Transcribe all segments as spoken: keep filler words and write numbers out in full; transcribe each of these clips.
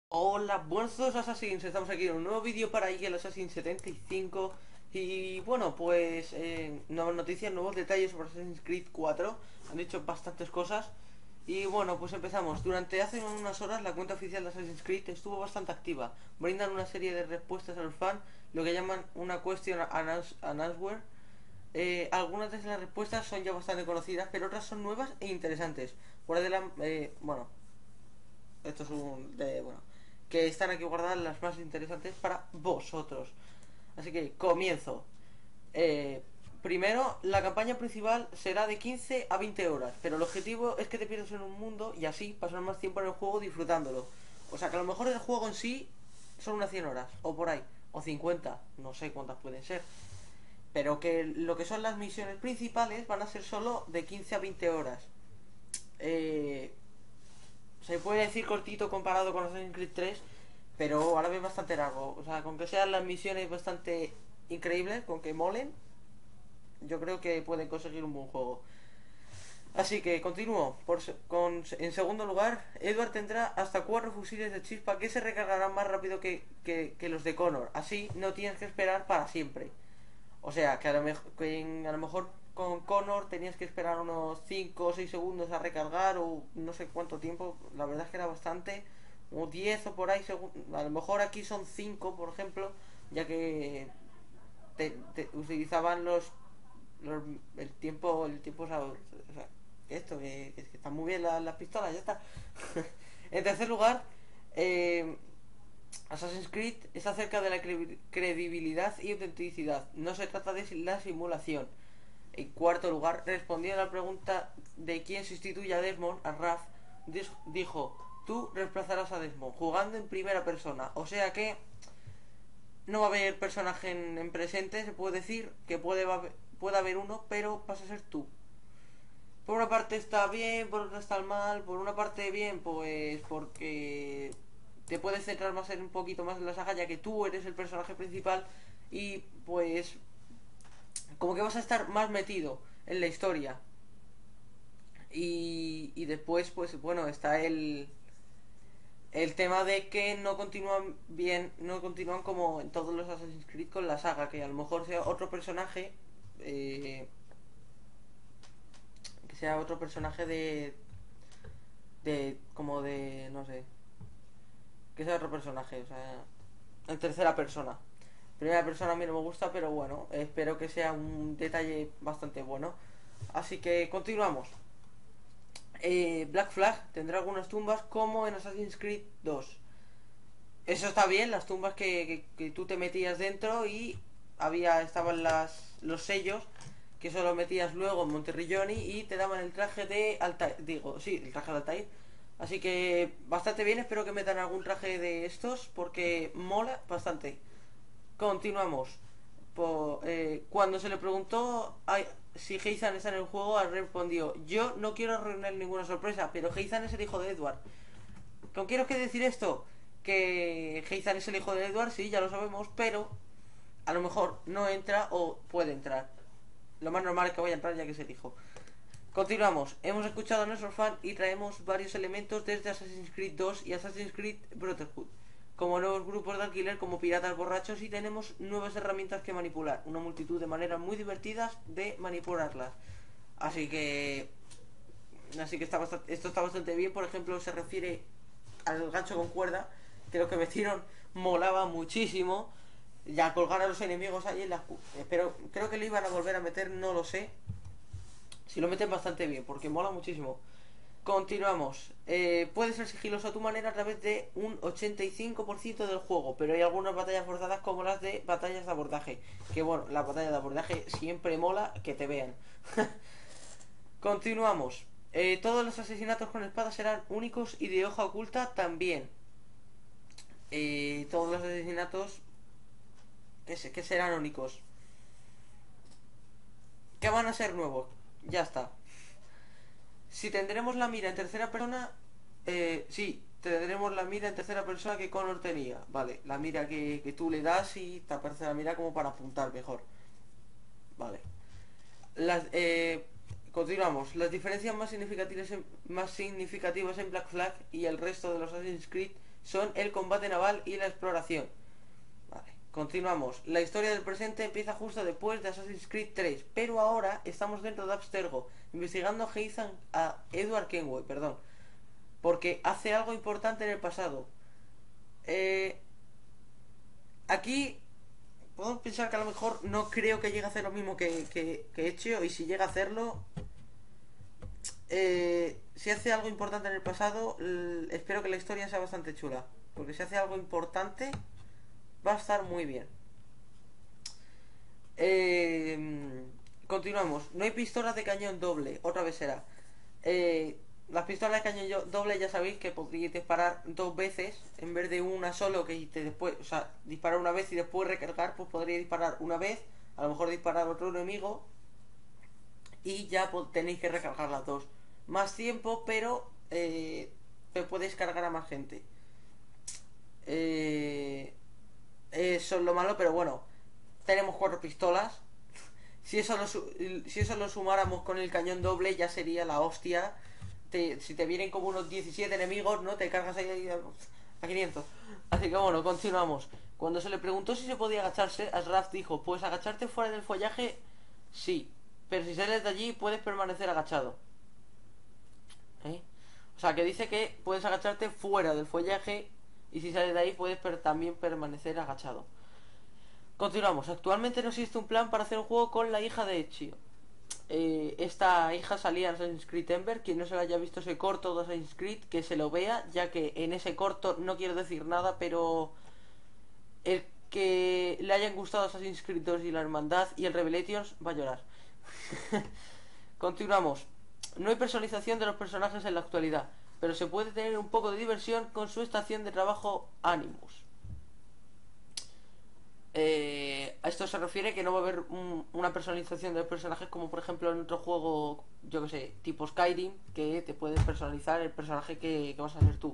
Hola, buenos todos Assassins, estamos aquí en un nuevo vídeo para Eagle Assassin setenta y cinco. Y bueno, pues eh, nuevas noticias, nuevos detalles sobre Assassin's Creed cuatro. Han dicho bastantes cosas. Y bueno, pues empezamos. Durante hace unas horas la cuenta oficial de Assassin's Creed estuvo bastante activa. Brindan una serie de respuestas a los fans, lo que llaman una question and answer. Eh, algunas de las respuestas son ya bastante conocidas, pero otras son nuevas e interesantes. Por adelante, eh, bueno, esto es un de, bueno, que están aquí guardadas las más interesantes para vosotros. Así que comienzo. Eh, Primero, la campaña principal será de quince a veinte horas, pero el objetivo es que te pierdas en un mundo y así pasar más tiempo en el juego disfrutándolo. O sea que a lo mejor el juego en sí son unas cien horas, o por ahí, o cincuenta, no sé cuántas pueden ser. Pero que lo que son las misiones principales van a ser solo de quince a veinte horas. Eh, Se puede decir cortito comparado con Assassin's Creed tres, pero a la vez bastante largo. O sea, con que sean las misiones bastante increíbles, con que molen, yo creo que pueden conseguir un buen juego. Así que continúo. Por, con, en segundo lugar, Edward tendrá hasta cuatro fusiles de chispa que se recargarán más rápido que, que, que los de Connor. Así no tienes que esperar para siempre. O sea, que a lo, mejor, que a lo mejor con Connor tenías que esperar unos cinco o seis segundos a recargar o no sé cuánto tiempo. La verdad es que era bastante. O diez o por ahí. A lo mejor aquí son cinco por ejemplo. Ya que te, te utilizaban los, los, el tiempo. El tiempo, o sea, o sea, esto, que, que están muy bien las, las pistolas, ya está. En tercer lugar, eh, Assassin's Creed es acerca de la credibilidad y autenticidad. No se trata de la simulación. En cuarto lugar, respondiendo a la pregunta de quién sustituye a Desmond, a Raf, dijo: tú reemplazarás a Desmond jugando en primera persona. O sea que no va a haber personaje en, en presente, se puede decir que puede, puede haber uno, pero vas a ser tú. Por una parte está bien, por otra está mal. Por una parte bien, pues porque te puedes centrar más en un poquito más en la saga, ya que tú eres el personaje principal y pues como que vas a estar más metido en la historia. Y, y después, pues bueno, está el, el tema de que no continúan bien, no continúan como en todos los Assassin's Creed con la saga, que a lo mejor sea otro personaje, eh, que sea otro personaje de, de, como de, no sé, que sea otro personaje, o sea, en tercera persona. Primera persona a mí no me gusta, pero bueno, espero que sea un detalle bastante bueno. Así que continuamos. Eh, Black Flag tendrá algunas tumbas como en Assassin's Creed dos. Eso está bien, las tumbas que, que, que tú te metías dentro y había estaban las los sellos que solo metías luego en Monterrilloni y te daban el traje de Altair, digo, sí, el traje de Altair. Así que bastante bien, espero que metan algún traje de estos porque mola bastante. Continuamos. Por, eh, cuando se le preguntó a, si Heizan está en el juego, respondió: yo no quiero arruinar ninguna sorpresa, pero Heizan es el hijo de Edward. ¿Con quiero que decir esto? Que Heizan es el hijo de Edward, sí, ya lo sabemos, pero a lo mejor no entra o puede entrar. Lo más normal es que vaya a entrar ya que es el hijo. Continuamos. Hemos escuchado a nuestros fans y traemos varios elementos desde Assassin's Creed dos y Assassin's Creed Brotherhood, como nuevos grupos de alquiler como piratas borrachos, y tenemos nuevas herramientas que manipular, una multitud de maneras muy divertidas de manipularlas. Así que así que está bastante, esto está bastante bien. Por ejemplo, se refiere al gancho con cuerda, que lo que metieron molaba muchísimo. Ya colgar a los enemigos ahí en las... Pero creo que lo iban a volver a meter, no lo sé. Si lo meten bastante bien, porque mola muchísimo. Continuamos. Eh, puedes ser sigiloso a tu manera a través de un ochenta y cinco por ciento del juego, pero hay algunas batallas forzadas como las de batallas de abordaje. Que bueno, la batalla de abordaje siempre mola que te vean. Continuamos. Eh, todos los asesinatos con espada serán únicos y de hoja oculta también. Eh, todos los asesinatos que, se, que serán únicos. Que van a ser nuevos. Ya está. Si tendremos la mira en tercera persona, eh, sí, tendremos la mira en tercera persona que Connor tenía. Vale, la mira que, que tú le das y te aparece la mira como para apuntar mejor. Vale. Las, eh, continuamos. Las diferencias más significativas, en, más significativas en Black Flag y el resto de los Assassin's Creed son el combate naval y la exploración. Vale, continuamos. La historia del presente empieza justo después de Assassin's Creed tres, pero ahora estamos dentro de Abstergo, investigando a Ethan, a Edward Kenway, perdón, porque hace algo importante en el pasado. Eh, aquí podemos pensar que a lo mejor no creo que llegue a hacer lo mismo que, que, que Ezio, y si llega a hacerlo, eh, si hace algo importante en el pasado, l- espero que la historia sea bastante chula, porque si hace algo importante va a estar muy bien. Eh, continuamos. No hay pistolas de cañón doble. Otra vez será. Eh, las pistolas de cañón doble ya sabéis que podéis disparar dos veces en vez de una solo, que te después, o sea, disparar una vez y después recargar, pues podría disparar una vez, a lo mejor disparar a otro enemigo y ya tenéis que recargar las dos. Más tiempo, pero eh, podéis cargar a más gente. Eh, eso es lo malo, pero bueno, tenemos cuatro pistolas. Si eso lo, si eso lo sumáramos con el cañón doble, ya sería la hostia. Te, si te vienen como unos diecisiete enemigos, ¿no? Te cargas ahí a quinientos. Así que bueno, continuamos. Cuando se le preguntó si se podía agacharse, Ashraf dijo: puedes agacharte fuera del follaje, sí, pero si sales de allí puedes permanecer agachado. ¿Eh? O sea, que dice que puedes agacharte fuera del follaje y si sales de ahí puedes per también permanecer agachado. Continuamos. Actualmente no existe un plan para hacer un juego con la hija de Ezio. Eh, esta hija salía en Assassin's Creed Ember. Quien no se lo haya visto ese corto de Assassin's Creed, que se lo vea, ya que en ese corto no quiero decir nada, pero el que le hayan gustado Assassin's Creed dos y la Hermandad y el Revelations va a llorar. Continuamos. No hay personalización de los personajes en la actualidad, pero se puede tener un poco de diversión con su estación de trabajo Animus. Eh, a esto se refiere que no va a haber un, una personalización de los personajes como por ejemplo en otro juego, yo que sé, tipo Skyrim, que te puedes personalizar el personaje que, que vas a hacer tú.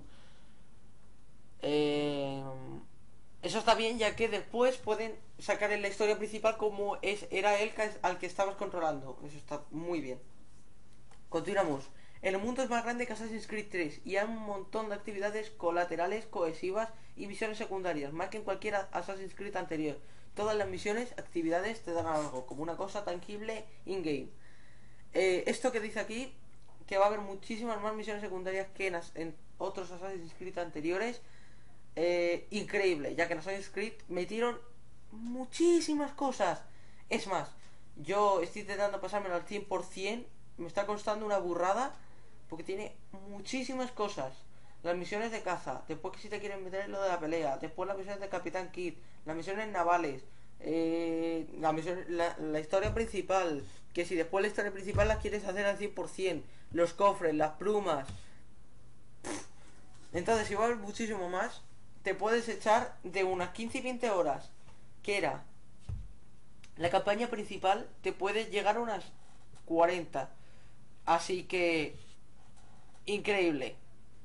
Eh, eso está bien, ya que después pueden sacar en la historia principal como es, era él al que estabas controlando. Eso está muy bien. Continuamos. El mundo es más grande que Assassin's Creed tres y hay un montón de actividades colaterales, cohesivas y misiones secundarias, más que en cualquier Assassin's Creed anterior. Todas las misiones, actividades te dan algo, como una cosa tangible in-game. Eh, esto que dice aquí, que va a haber muchísimas más misiones secundarias que en, en otros Assassin's Creed anteriores, eh, increíble, ya que en Assassin's Creed metieron muchísimas cosas. Es más, yo estoy intentando pasármelo al cien por ciento, me está costando una burrada, porque tiene muchísimas cosas. Las misiones de caza, después que si te quieren meter en lo de la pelea, después las misiones de Capitán Kidd, las misiones navales, eh, la, misión, la, la historia principal, que si después la historia principal la quieres hacer al cien por ciento, los cofres, las plumas. Entonces, si va a haber muchísimo más, te puedes echar de unas quince y veinte horas, que era la campaña principal, te puedes llegar a unas cuarenta. Así que, increíble.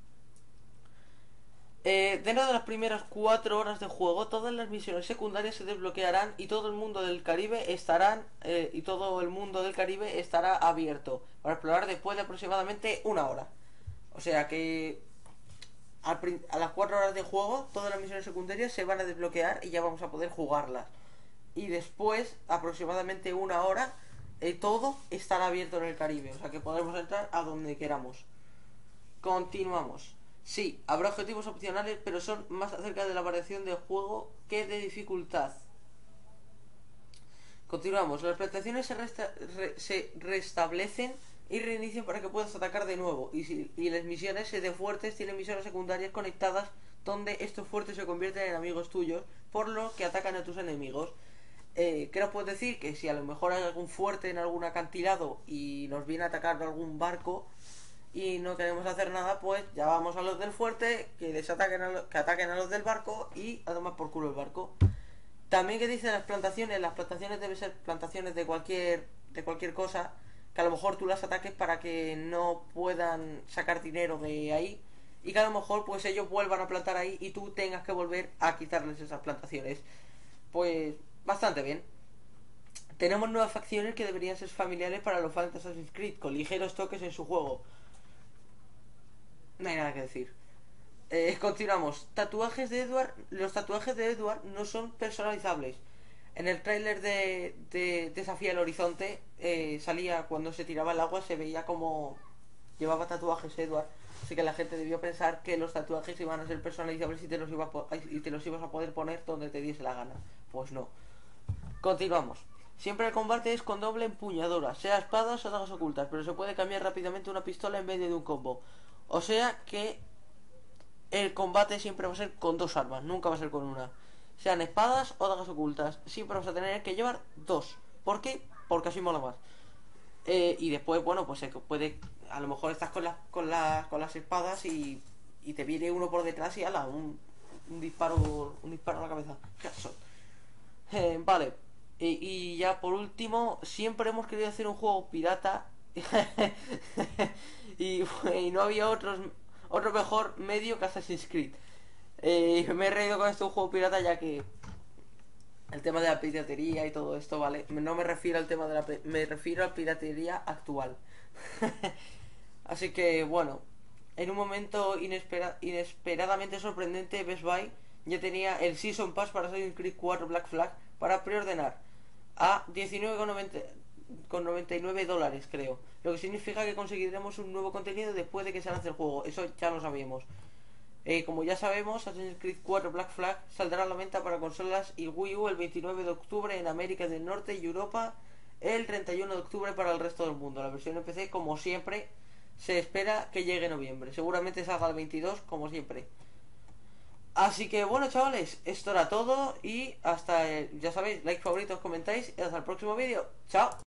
Eh, dentro de las primeras cuatro horas de juego, todas las misiones secundarias se desbloquearán y todo el mundo del Caribe estarán eh, y todo el mundo del Caribe estará abierto para explorar después de aproximadamente una hora. O sea que al a las cuatro horas de juego, todas las misiones secundarias se van a desbloquear y ya vamos a poder jugarlas. Y después, aproximadamente una hora, eh, todo estará abierto en el Caribe. O sea que podremos entrar a donde queramos. Continuamos. Sí, habrá objetivos opcionales, pero son más acerca de la variación del juego que de dificultad. Continuamos. Las plantaciones se, resta re se restablecen y reinician para que puedas atacar de nuevo. Y, si, y las misiones de fuertes tienen misiones secundarias conectadas donde estos fuertes se convierten en amigos tuyos, por lo que atacan a tus enemigos. Eh, ¿Qué nos puedes decir? Que si a lo mejor hay algún fuerte en algún acantilado y nos viene a atacar algún barco y no queremos hacer nada, pues ya vamos a los del fuerte, que les ataquen a, lo, que ataquen a los del barco y a tomar por culo el barco. También que dicen las plantaciones, las plantaciones deben ser plantaciones de cualquier de cualquier cosa, que a lo mejor tú las ataques para que no puedan sacar dinero de ahí y que a lo mejor pues ellos vuelvan a plantar ahí y tú tengas que volver a quitarles esas plantaciones. Pues bastante bien. Tenemos nuevas facciones que deberían ser familiares para los fans de Assassin's Creed, con ligeros toques en su juego. No hay nada que decir. Eh, continuamos. Tatuajes de Edward. Los tatuajes de Edward no son personalizables. En el tráiler de, de Desafía el Horizonte eh, salía cuando se tiraba al agua, se veía como llevaba tatuajes Edward. Así que la gente debió pensar que los tatuajes iban a ser personalizables y te los, iba a po- y te los ibas a poder poner donde te diese la gana. Pues no. Continuamos. Siempre el combate es con doble empuñadura, sea espadas o dagas ocultas, pero se puede cambiar rápidamente una pistola en medio de un combo. O sea que el combate siempre va a ser con dos armas, nunca va a ser con una. Sean espadas o dagas ocultas, siempre vas a tener que llevar dos. ¿Por qué? Porque así mola más. Eh, y después, bueno, pues se puede. A lo mejor estás con las con las con las espadas y, y te viene uno por detrás y ala, un, un disparo un disparo a la cabeza. Eh, vale. Y, y ya por último, siempre hemos querido hacer un juego pirata y, y no había otros otro mejor medio que Assassin's Creed. Eh, me he reído con este juego pirata ya que el tema de la piratería y todo esto, ¿vale? No me refiero al tema de la... Me refiero a la piratería actual. Así que, bueno, en un momento inespera, inesperadamente sorprendente, Best Buy ya tenía el Season Pass para Assassin's Creed cuatro Black Flag para preordenar a diecinueve con noventa y nueve dólares, creo. Lo que significa que conseguiremos un nuevo contenido después de que se lance el juego. Eso ya lo sabíamos. Eh, como ya sabemos, Assassin's Creed cuatro Black Flag saldrá a la venta para consolas y Wii U el veintinueve de octubre en América del Norte y Europa el treinta y uno de octubre para el resto del mundo. La versión en P C, como siempre, se espera que llegue en noviembre. Seguramente salga el veintidós, como siempre. Así que bueno, chavales, esto era todo y hasta, el, ya sabéis, like, favoritos, comentáis y hasta el próximo vídeo. Chao.